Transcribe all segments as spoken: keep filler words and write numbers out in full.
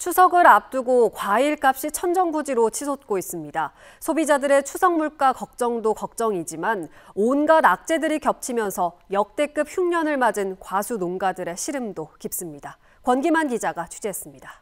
추석을 앞두고 과일값이 천정부지로 치솟고 있습니다. 소비자들의 추석 물가 걱정도 걱정이지만 온갖 악재들이 겹치면서 역대급 흉년을 맞은 과수 농가들의 시름도 깊습니다. 권기만 기자가 취재했습니다.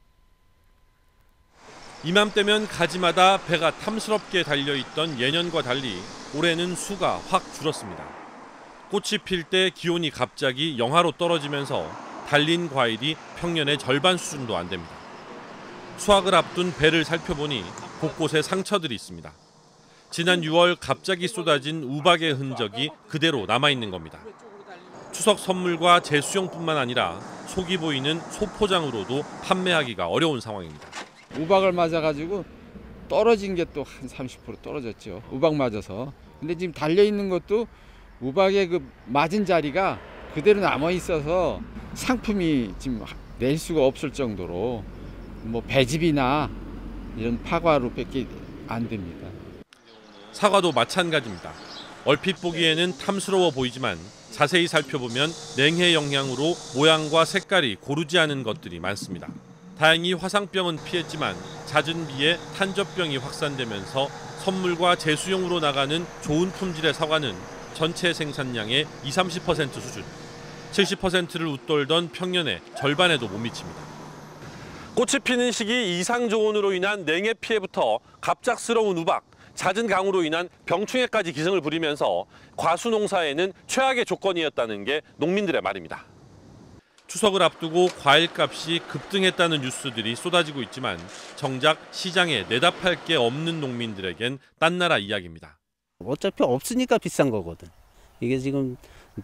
이맘때면 가지마다 배가 탐스럽게 달려있던 예년과 달리 올해는 수가 확 줄었습니다. 꽃이 필 때 기온이 갑자기 영하로 떨어지면서 달린 과일이 평년의 절반 수준도 안 됩니다. 수확을 앞둔 배를 살펴보니 곳곳에 상처들이 있습니다. 지난 유월 갑자기 쏟아진 우박의 흔적이 그대로 남아있는 겁니다. 추석 선물과 제수용뿐만 아니라 속이 보이는 소포장으로도 판매하기가 어려운 상황입니다. 우박을 맞아가지고 떨어진 게 또 한 삼십 퍼센트 떨어졌죠. 우박 맞아서. 근데 지금 달려있는 것도 우박의 그 맞은 자리가 그대로 남아 있어서 상품이 지금 낼 수가 없을 정도로 뭐 배즙이나 이런 파과로밖에 안 됩니다. 사과도 마찬가지입니다. 얼핏 보기에는 탐스러워 보이지만 자세히 살펴보면 냉해 영향으로 모양과 색깔이 고르지 않은 것들이 많습니다. 다행히 화상병은 피했지만 잦은 비에 탄저병이 확산되면서 선물과 제수용으로 나가는 좋은 품질의 사과는 전체 생산량의 이십, 삼십 퍼센트 수준, 칠십 퍼센트를 웃돌던 평년의 절반에도 못 미칩니다. 꽃이 피는 시기 이상 저온으로 인한 냉해 피해부터 갑작스러운 우박, 잦은 강우로 인한 병충해까지 기승을 부리면서 과수 농사에는 최악의 조건이었다는 게 농민들의 말입니다. 추석을 앞두고 과일값이 급등했다는 뉴스들이 쏟아지고 있지만 정작 시장에 내다팔 게 없는 농민들에겐 딴 나라 이야기입니다. 어차피 없으니까 비싼 거거든. 이게 지금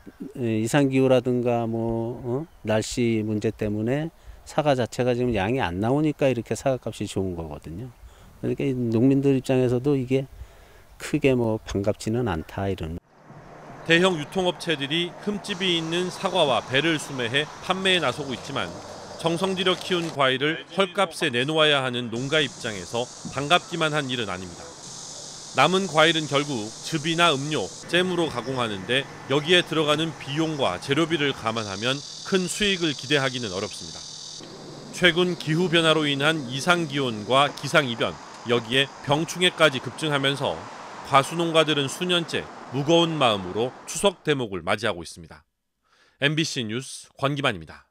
이상기후라든가 뭐 어? 날씨 문제 때문에 사과 자체가 지금 양이 안 나오니까 이렇게 사과값이 좋은 거거든요. 그러니까 농민들 입장에서도 이게 크게 뭐 반갑지는 않다 이런. 대형 유통업체들이 흠집이 있는 사과와 배를 수매해 판매에 나서고 있지만 정성 들여 키운 과일을 헐값에 내놓아야 하는 농가 입장에서 반갑기만 한 일은 아닙니다. 남은 과일은 결국 즙이나 음료, 잼으로 가공하는데 여기에 들어가는 비용과 재료비를 감안하면 큰 수익을 기대하기는 어렵습니다. 최근 기후변화로 인한 이상기온과 기상이변, 여기에 병충해까지 급증하면서 과수농가들은 수년째 무거운 마음으로 추석 대목을 맞이하고 있습니다. 엠비씨 뉴스 권기만입니다.